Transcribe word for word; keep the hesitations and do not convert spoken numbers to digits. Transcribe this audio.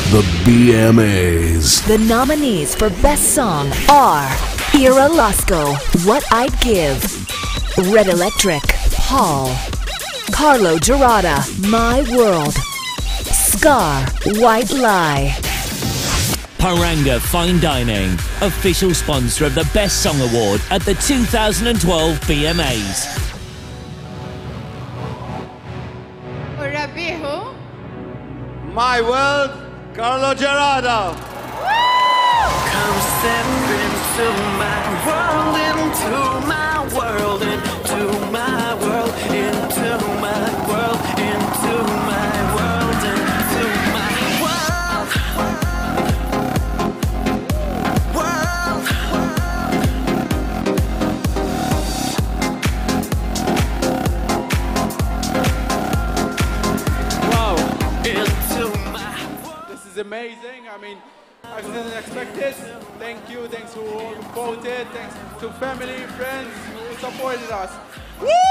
the B M As. The nominees for Best Song are Ira Lasco, What I'd Give, Red Electric, Paul, Carlo Gerada, My World, Scar, White Lie. Paranga Fine Dining, official sponsor of the Best Song Award at the two thousand twelve B M As. Urabihu. My World, Carlo Gerada. Come step into my world, into my world, into my world, into my world, into my world, into my world. World. Wow, Into my world. this is amazing. I mean, I didn't expect this. Thank you, thanks to all who voted, thanks to family, friends who supported us. Woo!